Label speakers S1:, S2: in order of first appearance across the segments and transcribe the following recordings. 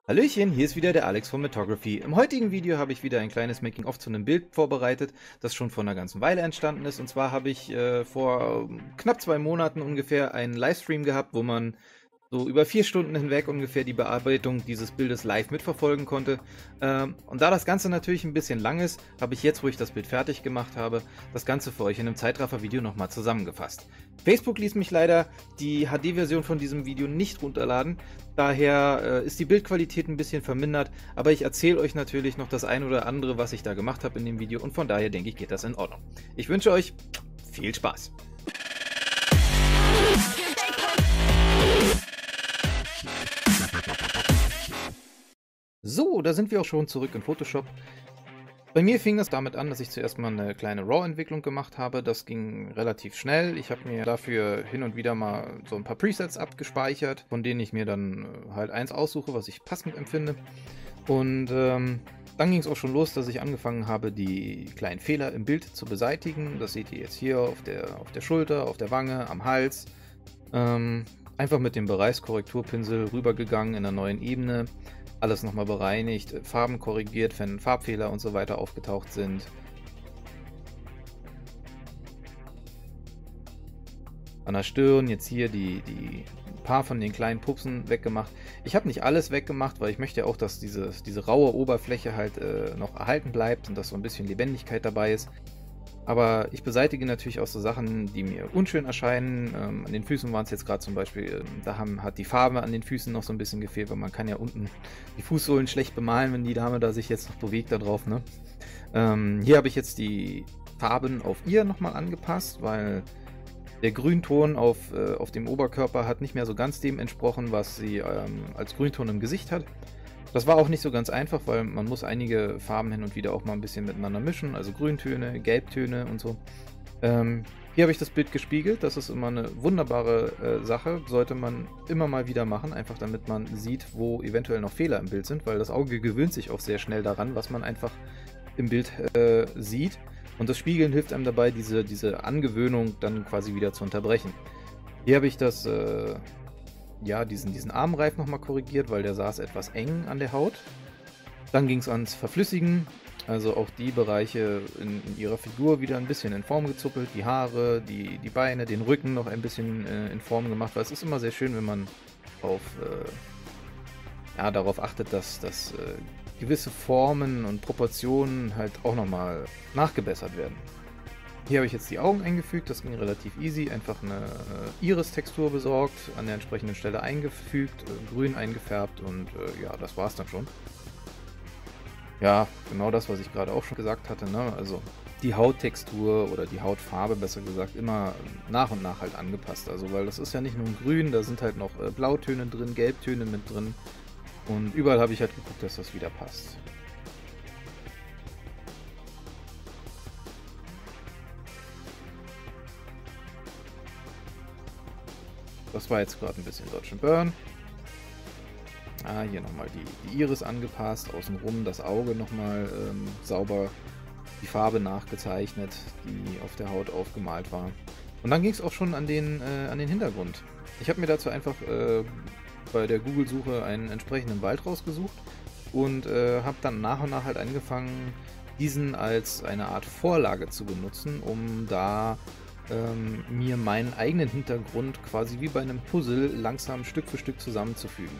S1: Hallöchen, hier ist wieder der Alex von Metography. Im heutigen Video habe ich wieder ein kleines Making-of zu einem Bild vorbereitet, das schon vor einer ganzen Weile entstanden ist. Und zwar habe ich vor knapp 2 Monaten ungefähr einen Livestream gehabt, wo man so über 4 Stunden hinweg ungefähr die Bearbeitung dieses Bildes live mitverfolgen konnte. Und da das Ganze natürlich ein bisschen lang ist, habe ich jetzt, wo ich das Bild fertig gemacht habe, das Ganze für euch in einem Zeitraffer-Video nochmal zusammengefasst. Facebook ließ mich leider die HD-Version von diesem Video nicht runterladen, daher ist die Bildqualität ein bisschen vermindert, aber ich erzähle euch natürlich noch das ein oder andere, was ich da gemacht habe in dem Video, und von daher denke ich, geht das in Ordnung. Ich wünsche euch viel Spaß! So, da sind wir auch schon zurück in Photoshop. Bei mir fing es damit an, dass ich zuerst mal eine kleine RAW-Entwicklung gemacht habe. Das ging relativ schnell. Ich habe mir dafür hin und wieder mal so ein paar Presets abgespeichert, von denen ich mir dann halt eins aussuche, was ich passend empfinde. Und dann ging es auch schon los, dass ich angefangen habe, die kleinen Fehler im Bild zu beseitigen. Das seht ihr jetzt hier auf der Schulter, auf der Wange, am Hals. Einfach mit dem Bereichskorrekturpinsel rübergegangen in einer neuen Ebene. Alles nochmal bereinigt, Farben korrigiert, wenn Farbfehler und so weiter aufgetaucht sind. An der Stirn jetzt hier die paar von den kleinen Pupsen weggemacht. Ich habe nicht alles weggemacht, weil ich möchte ja auch, dass diese raue Oberfläche halt noch erhalten bleibt und dass so ein bisschen Lebendigkeit dabei ist. Aber ich beseitige natürlich auch so Sachen, die mir unschön erscheinen. An den Füßen waren es jetzt gerade zum Beispiel, hat die Farbe an den Füßen noch so ein bisschen gefehlt, weil man kann ja unten die Fußsohlen schlecht bemalen, wenn die Dame da sich jetzt noch bewegt da drauf, ne? Hier habe ich jetzt die Farben auf ihr nochmal angepasst, weil der Grünton auf dem Oberkörper hat nicht mehr so ganz dem entsprochen, was sie als Grünton im Gesicht hat. Das war auch nicht so ganz einfach, weil man muss einige Farben hin und wieder auch mal ein bisschen miteinander mischen, also Grüntöne, Gelbtöne und so. Hier habe ich das Bild gespiegelt, das ist immer eine wunderbare Sache, sollte man immer mal wieder machen, einfach damit man sieht, wo eventuell noch Fehler im Bild sind, weil das Auge gewöhnt sich auch sehr schnell daran, was man einfach im Bild sieht. Und das Spiegeln hilft einem dabei, diese Angewöhnung dann quasi wieder zu unterbrechen. Hier habe ich das diesen Armreif nochmal korrigiert, weil der saß etwas eng an der Haut. Dann ging es ans Verflüssigen, also auch die Bereiche in ihrer Figur wieder ein bisschen in Form gezuppelt, die Haare, die Beine, den Rücken noch ein bisschen in Form gemacht, weil es ist immer sehr schön, wenn man darauf achtet, dass gewisse Formen und Proportionen halt auch nochmal nachgebessert werden. Hier habe ich jetzt die Augen eingefügt, das ging relativ easy, einfach eine Iris-Textur besorgt, an der entsprechenden Stelle eingefügt, grün eingefärbt und ja, das war's dann schon. Ja, genau das, was ich gerade auch schon gesagt hatte, ne? Also die Hauttextur oder die Hautfarbe, besser gesagt, immer nach und nach halt angepasst. Also, weil das ist ja nicht nur ein Grün, da sind halt noch Blautöne drin, Gelbtöne mit drin und überall habe ich halt geguckt, dass das wieder passt. Das war jetzt gerade ein bisschen Dodge and Burn. Hier nochmal die Iris angepasst, außenrum das Auge nochmal sauber, die Farbe nachgezeichnet, die auf der Haut aufgemalt war. Und dann ging es auch schon an den Hintergrund. Ich habe mir dazu einfach bei der Google-Suche einen entsprechenden Wald rausgesucht und habe dann nach und nach halt angefangen, diesen als eine Art Vorlage zu benutzen, um da mir meinen eigenen Hintergrund quasi wie bei einem Puzzle langsam Stück für Stück zusammenzufügen.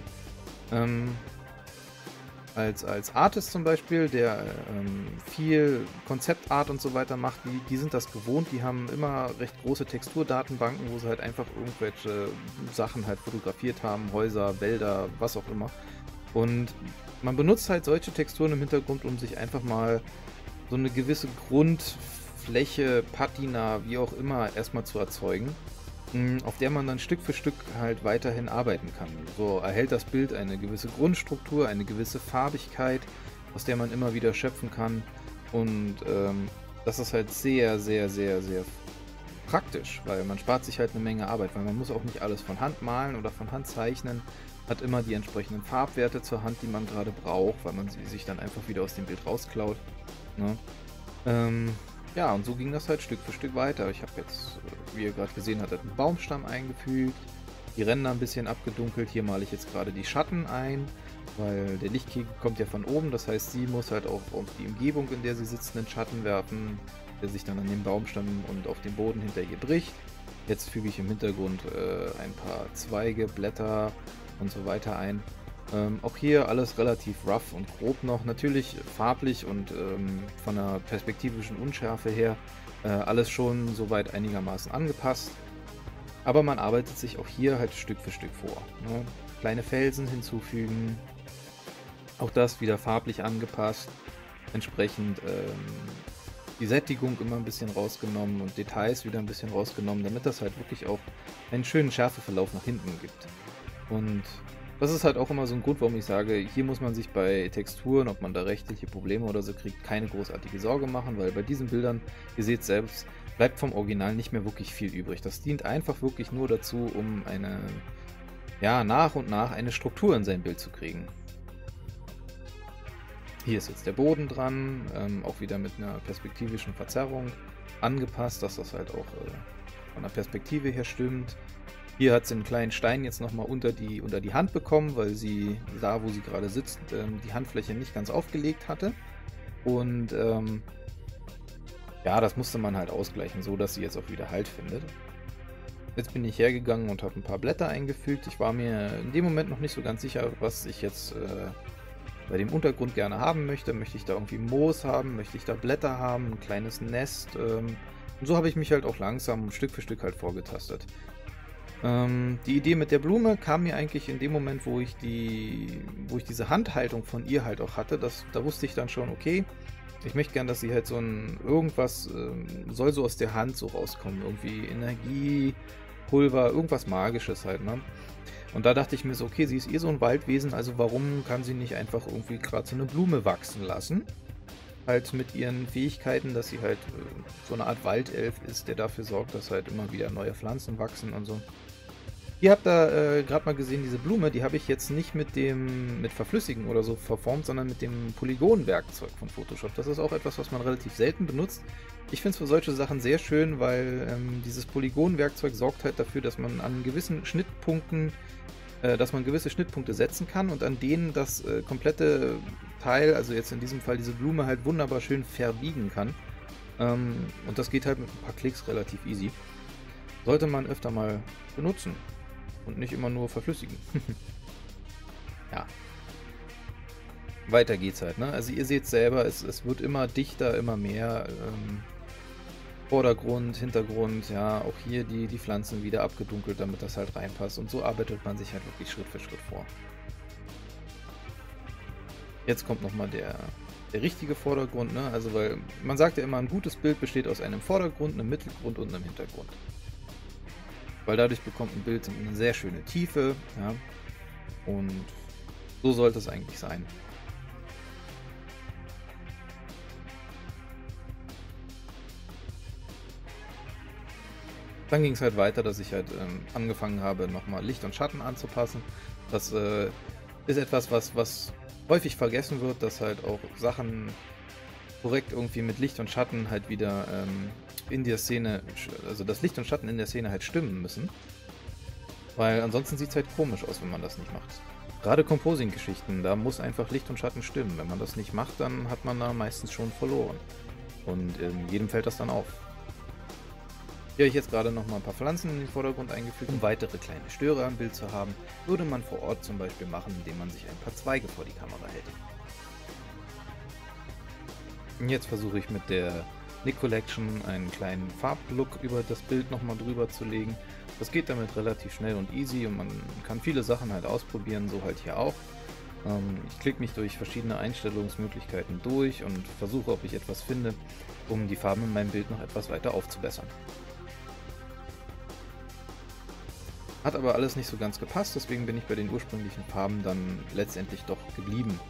S1: Als Artist zum Beispiel, der viel Konzeptart und so weiter macht, die sind das gewohnt, die haben immer recht große Texturdatenbanken, wo sie halt einfach irgendwelche Sachen halt fotografiert haben, Häuser, Wälder, was auch immer. Und man benutzt halt solche Texturen im Hintergrund, um sich einfach mal so eine gewisse Grundfläche, Patina, wie auch immer, erstmal zu erzeugen, auf der man dann Stück für Stück halt weiterhin arbeiten kann. So erhält das Bild eine gewisse Grundstruktur, eine gewisse Farbigkeit, aus der man immer wieder schöpfen kann. Und das ist halt sehr, sehr, sehr, sehr praktisch, weil man spart sich halt eine Menge Arbeit, weil man muss auch nicht alles von Hand malen oder von Hand zeichnen, hat immer die entsprechenden Farbwerte zur Hand, die man gerade braucht, weil man sie sich dann einfach wieder aus dem Bild rausklaut. Ne? Ja, und so ging das halt Stück für Stück weiter. Ich habe jetzt, wie ihr gerade gesehen habt, einen Baumstamm eingefügt. die Ränder ein bisschen abgedunkelt. Hier male ich jetzt gerade die Schatten ein, weil der Lichtkegel kommt ja von oben. Das heißt, sie muss halt auch auf die Umgebung, in der sie sitzt, einen Schatten werfen, der sich dann an den Baumstamm und auf den Boden hinter ihr bricht. Jetzt füge ich im Hintergrund ein paar Zweige, Blätter und so weiter ein. Auch hier alles relativ rough und grob noch. Natürlich farblich und von der perspektivischen Unschärfe her alles schon soweit einigermaßen angepasst. Aber man arbeitet sich auch hier halt Stück für Stück vor. Ne? Kleine Felsen hinzufügen. Auch das wieder farblich angepasst. Entsprechend die Sättigung immer ein bisschen rausgenommen und Details wieder ein bisschen rausgenommen, damit das halt wirklich auch einen schönen Schärfeverlauf nach hinten gibt. Und das ist halt auch immer so ein Grund, warum ich sage, hier muss man sich bei Texturen, ob man da rechtliche Probleme oder so kriegt, keine großartige Sorge machen, weil bei diesen Bildern, ihr seht selbst, bleibt vom Original nicht mehr wirklich viel übrig. Das dient einfach wirklich nur dazu, um nach und nach eine Struktur in sein Bild zu kriegen. Hier ist jetzt der Boden dran, auch wieder mit einer perspektivischen Verzerrung angepasst, dass das halt auch von der Perspektive her stimmt. Hier hat sie einen kleinen Stein jetzt nochmal unter die Hand bekommen, weil sie da, wo sie gerade sitzt, die Handfläche nicht ganz aufgelegt hatte. Und ja, das musste man halt ausgleichen, so dass sie jetzt auch wieder Halt findet. Jetzt bin ich hergegangen und habe ein paar Blätter eingefügt. Ich war mir in dem Moment noch nicht so ganz sicher, was ich jetzt bei dem Untergrund gerne haben möchte. Möchte ich da irgendwie Moos haben? Möchte ich da Blätter haben? Ein kleines Nest? Und so habe ich mich halt auch langsam Stück für Stück halt vorgetastet. Die Idee mit der Blume kam mir eigentlich in dem Moment, wo ich diese Handhaltung von ihr halt auch hatte. Da wusste ich dann schon, okay, ich möchte gern, dass sie halt so irgendwas soll so aus der Hand so rauskommen. Irgendwie Energie, Pulver, irgendwas Magisches halt, ne? Und da dachte ich mir so, okay, sie ist so ein Waldwesen, also warum kann sie nicht einfach irgendwie gerade so eine Blume wachsen lassen? Halt mit ihren Fähigkeiten, dass sie halt so eine Art Waldelf ist, der dafür sorgt, dass halt immer wieder neue Pflanzen wachsen und so. Ihr habt da gerade mal gesehen, diese Blume, die habe ich jetzt nicht mit Verflüssigen oder so verformt, sondern mit dem Polygon-Werkzeug von Photoshop. Das ist auch etwas, was man relativ selten benutzt. Ich finde es für solche Sachen sehr schön, weil dieses Polygon-Werkzeug sorgt halt dafür, dass man an gewissen Schnittpunkten, gewisse Schnittpunkte setzen kann und an denen das komplette Teil, also jetzt in diesem Fall diese Blume, halt wunderbar schön verbiegen kann. Und das geht halt mit ein paar Klicks relativ easy. Sollte man öfter mal benutzen und nicht immer nur verflüssigen. Ja. Weiter geht's halt, ne? Also ihr seht selber, es wird immer dichter, immer mehr. Vordergrund, Hintergrund, ja, auch hier die Pflanzen wieder abgedunkelt, damit das halt reinpasst. Und so arbeitet man sich halt wirklich Schritt für Schritt vor. Jetzt kommt nochmal der richtige Vordergrund, ne? Also weil man sagt ja immer, ein gutes Bild besteht aus einem Vordergrund, einem Mittelgrund und einem Hintergrund. Weil dadurch bekommt ein Bild eine sehr schöne Tiefe, ja. Und so sollte es eigentlich sein. Dann ging es halt weiter, dass ich halt angefangen habe, nochmal Licht und Schatten anzupassen. Das ist etwas, was häufig vergessen wird, dass halt auch Sachen korrekt irgendwie mit Licht und Schatten halt wieder in der Szene, also das Licht und Schatten in der Szene halt stimmen müssen. Weil ansonsten sieht es halt komisch aus, wenn man das nicht macht. Gerade Composing-Geschichten, da muss einfach Licht und Schatten stimmen. Wenn man das nicht macht, dann hat man da meistens schon verloren. Und jedem fällt das dann auf. Hier habe ich jetzt gerade noch mal ein paar Pflanzen in den Vordergrund eingefügt, um weitere kleine Störer im Bild zu haben. Würde man vor Ort zum Beispiel machen, indem man sich ein paar Zweige vor die Kamera hält. Und jetzt versuche ich mit der Nik Collection einen kleinen Farblook über das Bild nochmal drüber zu legen. Das geht damit relativ schnell und easy und man kann viele Sachen halt ausprobieren, so halt hier auch. Ich klicke mich durch verschiedene Einstellungsmöglichkeiten durch und versuche, ob ich etwas finde, um die Farben in meinem Bild noch etwas weiter aufzubessern. Hat aber alles nicht so ganz gepasst, deswegen bin ich bei den ursprünglichen Farben dann letztendlich doch geblieben.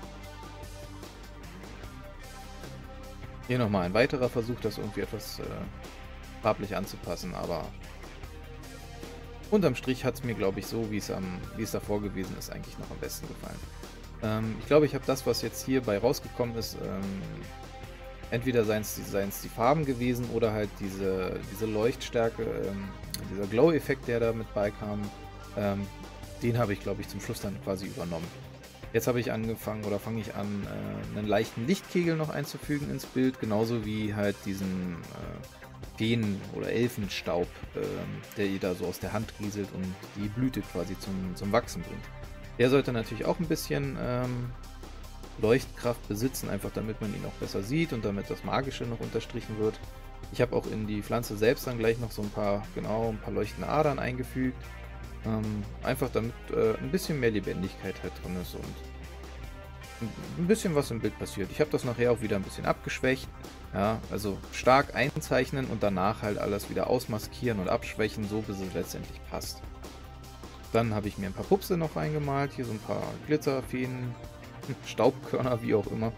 S1: Hier nochmal ein weiterer Versuch, das irgendwie etwas farblich anzupassen, aber unterm Strich hat es mir, glaube ich, so wie es davor gewesen ist, eigentlich noch am besten gefallen. Ich glaube, ich habe das, was jetzt hierbei rausgekommen ist, entweder seien es die Farben gewesen oder halt diese Leuchtstärke, dieser Glow-Effekt, der da mit beikam. Ähm, Den habe ich, glaube ich, zum Schluss dann quasi übernommen. Jetzt habe ich angefangen oder fange ich an, einen leichten Lichtkegel noch einzufügen ins Bild, genauso wie halt diesen Feen- oder Elfenstaub, der ihr da so aus der Hand rieselt und die Blüte quasi zum Wachsen bringt. Der sollte natürlich auch ein bisschen Leuchtkraft besitzen, einfach damit man ihn auch besser sieht und damit das Magische noch unterstrichen wird. Ich habe auch in die Pflanze selbst dann gleich noch so ein paar leuchtende Adern eingefügt. Einfach damit ein bisschen mehr Lebendigkeit halt drin ist und ein bisschen was im Bild passiert. Ich habe das nachher auch wieder ein bisschen abgeschwächt. Ja, also stark einzeichnen und danach halt alles wieder ausmaskieren und abschwächen, so bis es letztendlich passt. Dann habe ich mir ein paar Pupse noch reingemalt, hier so ein paar Glitzerfeen, Staubkörner, wie auch immer.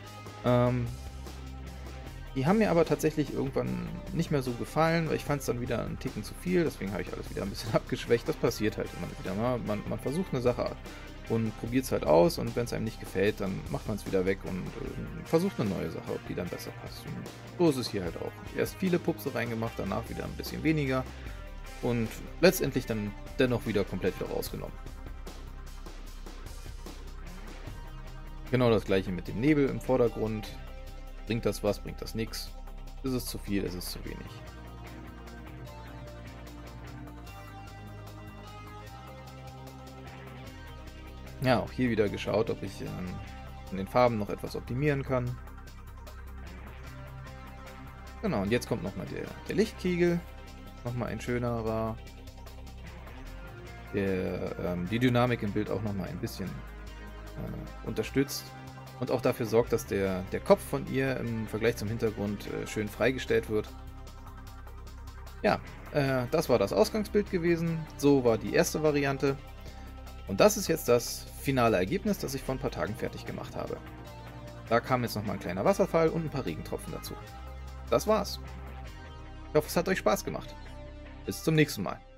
S1: Die haben mir aber tatsächlich irgendwann nicht mehr so gefallen, weil ich fand es dann wieder einen Ticken zu viel, deswegen habe ich alles wieder ein bisschen abgeschwächt. Das passiert halt immer wieder mal. Man versucht eine Sache und probiert es halt aus und wenn es einem nicht gefällt, dann macht man es wieder weg und versucht eine neue Sache, ob die dann besser passt. Und so ist es hier halt auch. Erst viele Pupse reingemacht, danach wieder ein bisschen weniger und letztendlich dann dennoch wieder komplett wieder rausgenommen. Genau das gleiche mit dem Nebel im Vordergrund. Bringt das was, bringt das nichts? Ist es zu viel, ist es zu wenig? Ja, auch hier wieder geschaut, ob ich in den Farben noch etwas optimieren kann. Genau, und jetzt kommt nochmal der Lichtkegel. Nochmal ein schönerer. Der die Dynamik im Bild auch nochmal ein bisschen unterstützt. Und auch dafür sorgt, dass der Kopf von ihr im Vergleich zum Hintergrund schön freigestellt wird. Ja, das war das Ausgangsbild gewesen. So war die erste Variante. Und das ist jetzt das finale Ergebnis, das ich vor ein paar Tagen fertig gemacht habe. Da kam jetzt nochmal ein kleiner Wasserfall und ein paar Regentropfen dazu. Das war's. Ich hoffe, es hat euch Spaß gemacht. Bis zum nächsten Mal.